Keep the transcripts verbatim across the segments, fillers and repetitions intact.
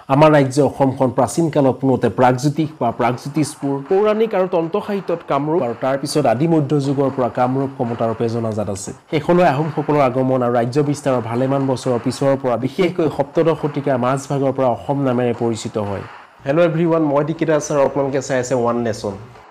আমাৰ ৰাজ্য অসমখন প্ৰাচীন কালত পুনতে প্ৰাগজ্যোতিষ বা প্ৰাগজ্যোতিষপুৰ পৌৰাণিক আৰু তন্ত্ৰ সাহিত্যত কামৰূপ আৰু তাৰ পিছত আদি মধ্যযুগৰ পৰা কামৰূপ কমতা ৰূপে জনাজাত আছে। শেষলৈ আহোমসকলৰ আগমন আৰু ৰাজ্য বিস্তাৰৰ ভালেমান বছৰৰ পিছৰ পৰা বিশেষকৈ সপ্তদশ শতিকাৰ মাজভাগৰ পৰা অসম নামেৰে পৰিচিত হয়। হেল্ল' এভৰিৱান, মই দীক্ষিত আচাৰ আপোনালোকে চাই আছে ওৱান নেশ্যন।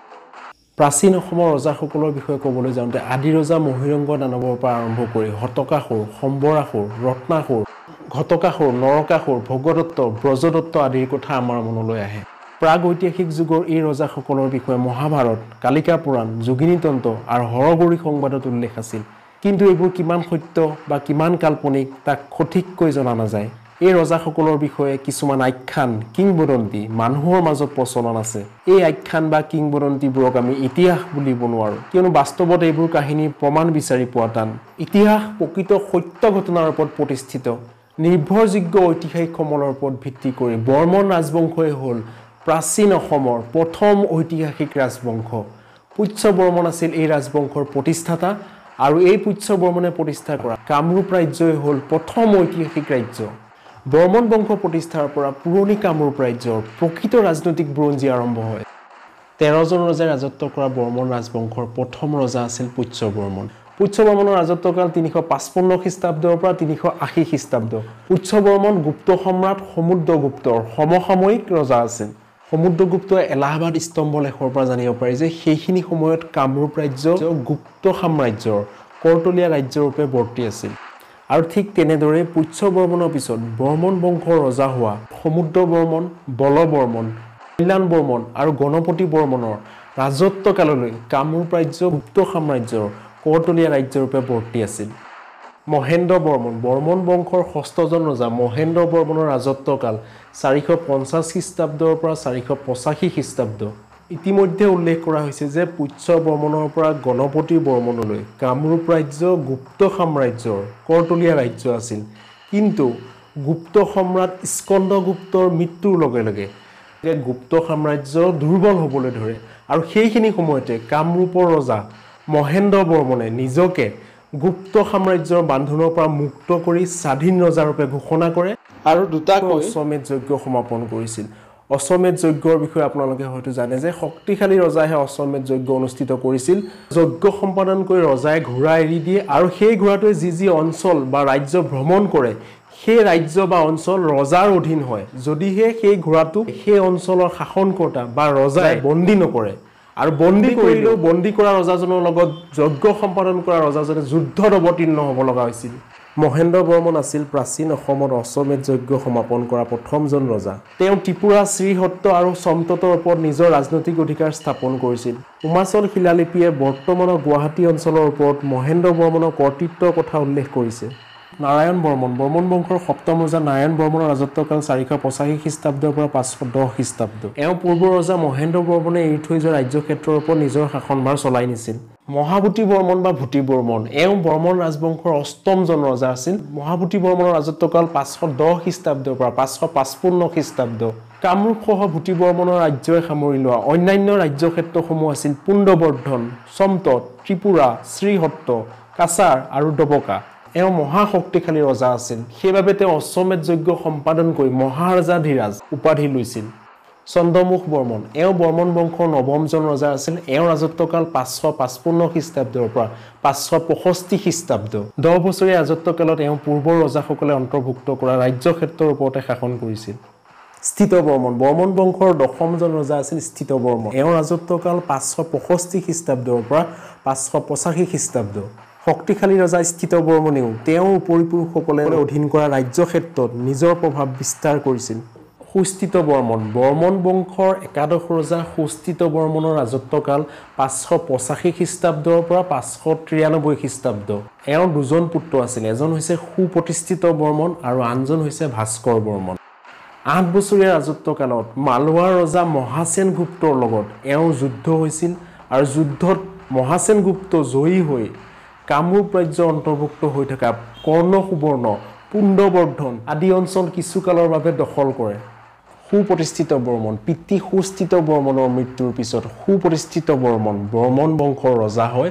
প্ৰাচীন অসমৰ ৰজাসকলৰ বিষয়ে ক'বলৈ যাওঁতে আদি ৰজা মহীৰংগ দানৱৰ পৰা আৰম্ভ কৰি হতকাসুৰ, সম্বৰাসুৰ, ৰত্নাসুৰ, ঘটকাসুৰ, নৰকাসুৰ, ভোগদত্ত, ব্ৰজদত্ত আদিৰ কথা আমাৰ মনলৈ আহে। প্ৰাগ ঐতিহাসিক যুগৰ এই ৰজাসকলৰ বিষয়ে মহাভাৰত, কালিকা পুৰাণ, যোগিনী তন্ত্ৰ আৰু হৰগৌৰী সংবাদত উল্লেখ আছিল। কিন্তু এইবোৰ কিমান সত্য বা কিমান কাল্পনিক তাক সঠিককৈ জনা নাযায়। এই ৰজাসকলৰ বিষয়ে কিছুমান আখ্যান, কিংবদন্তি মানুহৰ মাজত প্ৰচলন আছে। এই আখ্যান বা কিংবদন্তিবোৰক আমি ইতিহাস বুলিব নোৱাৰোঁ, কিয়নো বাস্তৱত এইবোৰ কাহিনীৰ প্ৰমাণ বিচাৰি পোৱা টান। ইতিহাস প্ৰকৃত সত্য ঘটনাৰ ওপৰত প্ৰতিষ্ঠিত। নিৰ্ভৰযোগ্য ঐতিহাসিক সমলৰ ওপৰত ভিত্তি কৰি বৰ্মন ৰাজবংশই হ'ল প্ৰাচীন অসমৰ প্ৰথম ঐতিহাসিক ৰাজবংশ। পুষ্য বৰ্মন আছিল এই ৰাজবংশৰ প্ৰতিষ্ঠাতা আৰু এই পুষ্য বৰ্মনে প্ৰতিষ্ঠা কৰা কামৰূপ ৰাজ্যই হ'ল প্ৰথম ঐতিহাসিক ৰাজ্য। বৰ্মন বংশ প্ৰতিষ্ঠাৰ পৰা পুৰণি কামৰূপ ৰাজ্যৰ প্ৰকৃত ৰাজনৈতিক বুৰঞ্জী আৰম্ভ হয়। তেৰজন ৰজাই ৰাজত্ব কৰা বৰ্মন ৰাজবংশৰ প্ৰথম ৰজা আছিল পুষ্য বৰ্মন। পুষ্য বৰ্মনৰ ৰাজত্বকাল তিনিশ পাঁচপন্ন খ্ৰীষ্টাব্দৰ পৰা তিনিশ আশী খ্ৰীষ্টাব্দ। পুষ্য বৰ্মন গুপ্ত সম্ৰাট সমুদ্ৰগুপ্তৰ সমসাময়িক ৰজা আছিল। সমুদ্ৰগুপ্তই এলাহাবাদ স্তম্ভ লেখৰ পৰা জানিব পাৰি যে সেইখিনি সময়ত কামৰূপ ৰাজ্য গুপ্ত সাম্ৰাজ্যৰ কৰতলীয়া ৰাজ্যৰূপে বৰ্তি আছিল। আৰু ঠিক তেনেদৰে পুষ্য বৰ্মনৰ পিছত বৰ্মন বংশৰ ৰজা হোৱা সমুদ্ৰ বৰ্মন, বল বৰ্মন, কল্যাণ বৰ্মন আৰু গণপতি বৰ্মনৰ ৰাজত্বকাললৈ কামৰূপ ৰাজ্য গুপ্ত সাম্ৰাজ্যৰ কৰতলীয়া ৰাজ্যৰূপে বৰ্তি আছিল। মহেন্দ্ৰ বৰ্মন, বৰ্মন বংশৰ ষষ্ঠজন ৰজা মহেন্দ্ৰ বৰ্মনৰ ৰাজত্বকাল চাৰিশ পঞ্চাছ খ্ৰীষ্টাব্দৰ পৰা চাৰিশ পঁচাশী খ্ৰীষ্টাব্দ। ইতিমধ্যে উল্লেখ কৰা হৈছে যে পুষ্য বৰ্মনৰ পৰা গণপতি বৰ্মনলৈ কামৰূপ ৰাজ্য গুপ্ত সাম্ৰাজ্যৰ কৰতলীয়া ৰাজ্য আছিল। কিন্তু গুপ্ত সম্ৰাট স্কন্দগুপ্তৰ মৃত্যুৰ লগে লগে গুপ্ত সাম্ৰাজ্য দুৰ্বল হ'বলৈ ধৰে আৰু সেইখিনি সময়তে কামৰূপৰ ৰজা মহেন্দ্ৰ বৰ্মনে নিজকে গুপ্ত সাম্ৰাজ্যৰ বান্ধোনৰ পৰা মুক্ত কৰি স্বাধীন ৰজাৰূপে ঘোষণা কৰে আৰু দুটাকৈ অশ্বমেধ যজ্ঞ সমাপন কৰিছিল। অশ্বমেধ যজ্ঞৰ বিষয়ে আপোনালোকে হয়তো জানে যে শক্তিশালী ৰজাইহে অশ্বমেধ যজ্ঞ অনুষ্ঠিত কৰিছিল। যজ্ঞ সম্পাদন কৰি ৰজাই ঘোঁৰা এৰি দিয়ে আৰু সেই ঘোঁৰাটোৱে যি যি অঞ্চল বা ৰাজ্য ভ্ৰমণ কৰে সেই ৰাজ্য বা অঞ্চল ৰজাৰ অধীন হয়, যদিহে সেই ঘোঁৰাটোক সেই অঞ্চলৰ শাসনকৰ্তা বা ৰজাই বন্দী নকৰে। আৰু বন্দী কৰিলেও বন্দী কৰা ৰজাজনৰ লগত যজ্ঞ সম্পাদন কৰা ৰজাজনে যুদ্ধত অৱতীৰ্ণ হ'ব লগা হৈছিল। মহেন্দ্ৰ বৰ্মন আছিল প্ৰাচীন অসমত অশ্বমেধ যজ্ঞ সমাপন কৰা প্ৰথমজন ৰজা। তেওঁ ত্ৰিপুৰা, শ্ৰীহট্ট আৰু সমতটৰ ওপৰত নিজৰ ৰাজনৈতিক অধিকাৰ স্থাপন কৰিছিল। উমাচল শিলালিপিয়ে বৰ্তমানৰ গুৱাহাটী অঞ্চলৰ ওপৰত মহেন্দ্ৰ বৰ্মনৰ কৰ্তৃত্বৰ কথা উল্লেখ কৰিছে। নাৰায়ণ বৰ্মন, বৰ্মন বংশৰ সপ্তম ৰজা নাৰায়ণ বৰ্মনৰ ৰাজত্বকাল চাৰিশ পঁচাশী খ্ৰীষ্টাব্দৰ পৰা পাঁচশ দহ খ্ৰীষ্টাব্দ। এওঁ পূৰ্বৰ ৰজা মহেন্দ্ৰ বৰ্মনে এৰি থৈ যোৱা ৰাজ্যক্ষেত্ৰৰ ওপৰত নিজৰ শাসনভাৰ চলাই নিছিল। মহাভূতি বৰ্মন বা ভূতি বৰ্মন, এওঁ বৰ্মন ৰাজবংশৰ অষ্টমজন ৰজা আছিল। মহাভূতি বৰ্মনৰ ৰাজত্বকাল পাঁচশ দহ খ্ৰীষ্টাব্দৰ পৰা পাঁচশ পাঁচপন্ন খ্ৰীষ্টাব্দ। কামৰূপসহ ভূতি বৰ্মনৰ ৰাজ্যই সামৰি লোৱা অন্যান্য ৰাজ্যক্ষেত্ৰসমূহ আছিল পুণ্ডবৰ্ধন, সমতট, ত্ৰিপুৰা, শ্ৰীহট্ট, কাছাৰ আৰু ডবকা। এওঁ মহাশক্তিশালী ৰজা আছিল, সেইবাবে তেওঁ অশ্বমেধ যজ্ঞ সম্পাদন কৰি মহাৰাজাধিৰাজ উপাধি লৈছিল। চন্দ্ৰমুখ বৰ্মন, এওঁ বৰ্মন বংশৰ নৱমজন ৰজা আছিল। এওঁ ৰাজত্বকাল পাঁচশ পাঁচপন্ন খ্ৰীষ্টাব্দৰ পৰা পাঁচশ পঁয়ষষ্ঠি খ্ৰীষ্টাব্দ। দহ বছৰীয়া ৰাজত্বকালত এওঁ পূৰ্বৰ ৰজাসকলে অন্তৰ্ভুক্ত কৰা ৰাজ্যক্ষেত্ৰৰ ওপৰতে শাসন কৰিছিল। স্থিত বৰ্মন, বৰ্মন বংশৰ দশমজন ৰজা আছিল স্থিত বৰ্মন। এওঁ ৰাজত্বকাল পাঁচশ পঁয়ষষ্ঠি খ্ৰীষ্টাব্দৰ পৰা পাঁচশ পঁচাশী খ্ৰীষ্টাব্দ। শক্তিশালী ৰজা স্থিত বৰ্মনেও তেওঁৰ উপৰিপুৰুষসকলে অধীন কৰা ৰাজ্যক্ষেত্ৰত নিজৰ প্ৰভাৱ বিস্তাৰ কৰিছিল। সুস্থিত বৰ্মন, বৰ্মন বংশৰ একাদশ ৰজা সুস্থিত বৰ্মনৰ ৰাজত্বকাল পাঁচশ পঁচাশী খ্ৰীষ্টাব্দৰ পৰা পাঁচশ তিৰানব্বৈ খ্ৰীষ্টাব্দ। এওঁৰ দুজন পুত্ৰ আছিল, এজন হৈছে সুপ্ৰতিষ্ঠিত বৰ্মন আৰু আনজন হৈছে ভাস্কৰ বৰ্মন। আঠ বছৰীয়া ৰাজত্বকালত মালৱাৰ ৰজা মহাসেন গুপ্তৰ লগত এওঁৰ যুদ্ধ হৈছিল আৰু যুদ্ধত মহাসেন গুপ্ত জয়ী হৈ কামৰূপ ৰাজ্যৰ অন্তৰ্ভুক্ত হৈ থকা কৰ্ণ সুবৰ্ণ, পুণ্ডবৰ্ধন আদি অঞ্চল কিছুকালৰ বাবে দখল কৰে। সুপ্ৰতিষ্ঠিত বৰ্মন, পিতৃ সুস্থিত বৰ্মনৰ মৃত্যুৰ পিছত সুপ্ৰতিষ্ঠিত বৰ্মন বৰ্মন বংশৰ ৰজা হয়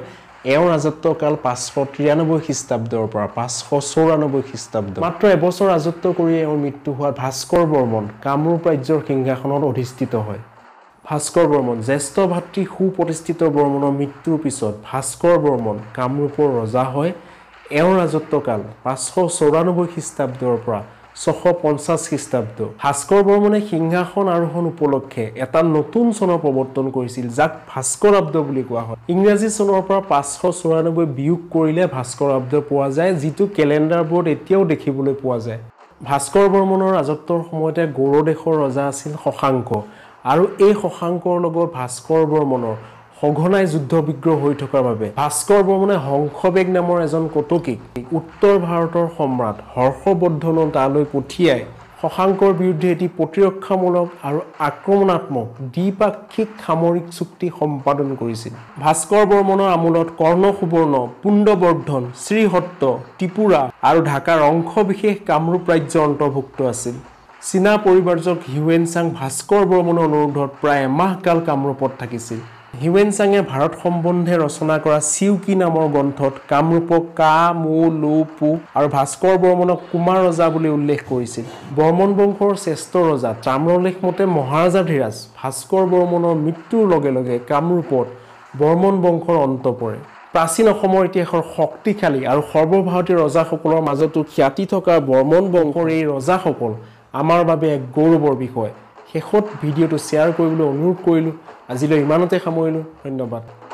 এওঁৰ ৰাজত্বকাল পাঁচশ তিৰানব্বৈ খ্ৰীষ্টাব্দৰ পৰা পাঁচশ চৌৰানব্বৈ খ্ৰীষ্টাব্দ মাত্ৰ এবছৰ ৰাজত্ব কৰি এওঁৰ মৃত্যু হোৱাত ভাস্কৰ বৰ্মন কামৰূপ ৰাজ্যৰ সিংহাসনত অধিষ্ঠিত হয় ভাস্কৰ বৰ্মন জ্যেষ্ঠ ভাতৃ সুপ্ৰতিষ্ঠিত বৰ্মনৰ মৃত্যুৰ পিছত ভাস্কৰ বৰ্মন কামৰূপৰ ৰজা হয় এওঁৰ ৰাজত্বকাল পাঁচশ চৌৰানব্বৈ খ্ৰীষ্টাব্দৰ পৰা ছশ পঞ্চাছ খ্ৰীষ্টাব্দ ভাস্কৰ বৰ্মনে সিংহাসন আৰোহণ উপলক্ষে এটা নতুন চনৰ প্ৰৱৰ্তন কৰিছিল যাক ভাস্কৰাব্দ বুলি কোৱা হয় ইংৰাজী চনৰ পৰা পাঁচশ চৌৰানব্বৈ বিয়োগ কৰিলে ভাস্কৰাব্দ পোৱা যায় যিটো কেলেণ্ডাৰবোৰত এতিয়াও দেখিবলৈ পোৱা যায় ভাস্কৰ বৰ্মনৰ ৰাজত্বৰ সময়তে গৌড়দেশৰ ৰজা আছিল শশাংক আৰু এই শশাংকৰ লগত ভাস্কৰ বৰ্মনৰ সঘনাই যুদ্ধ বিগ্ৰহ হৈ থকাৰ বাবে ভাস্কৰ বৰ্মনে হংসবেগ নামৰ এজন কটকীক উত্তৰ ভাৰতৰ সম্ৰাট হৰ্ষবৰ্ধনৰ তালৈ পঠিয়াই শশাংকৰ বিৰুদ্ধে এটি প্ৰতিৰক্ষামূলক আৰু আক্ৰমণাত্মক দ্বিপাক্ষিক সামৰিক চুক্তি সম্পাদন কৰিছিল ভাস্কৰ বৰ্মনৰ আমোলত কৰ্ণ সুবৰ্ণ পুণ্ডবৰ্ধন শ্ৰীহট্ট ত্ৰিপুৰা আৰু ঢাকাৰ অংশবিশেষ কামৰূপ ৰাজ্যৰ অন্তৰ্ভুক্ত আছিল চীনা পৰিব্ৰাজক হিউৱেনচাং ভাস্কৰ বৰ্মনৰ অনুৰোধত প্ৰায় এমাহ কাল কামৰূপত থাকিছিল হিউৱেনচাঙে ভাৰত সম্বন্ধে ৰচনা কৰা চিউকি নামৰ গ্ৰন্থত কামৰূপক কা মু লু পু আৰু ভাস্কৰ বৰ্মনক কুমাৰ ৰজা বুলি উল্লেখ কৰিছিল বৰ্মন বংশৰ শ্ৰেষ্ঠ ৰজা তাম্ৰলেখ মতে মহাৰাজাধিৰাজ ভাস্কৰ বৰ্মনৰ মৃত্যুৰ লগে লগে কামৰূপত বৰ্মন বংশৰ অন্ত পৰে প্ৰাচীন অসমৰ ইতিহাসৰ শক্তিশালী আৰু সৰ্বভাৰতীয় ৰজাসকলৰ মাজতো খ্যাতি থকা বৰ্মন বংশৰ এই ৰজাসকল আমাৰ বাবে এক গৌৰৱৰ বিষয় শেষত ভিডিঅ'টো শ্বেয়াৰ কৰিবলৈ অনুৰোধ কৰিলোঁ আজিলৈ ইমানতে সামৰিলোঁ ধন্যবাদ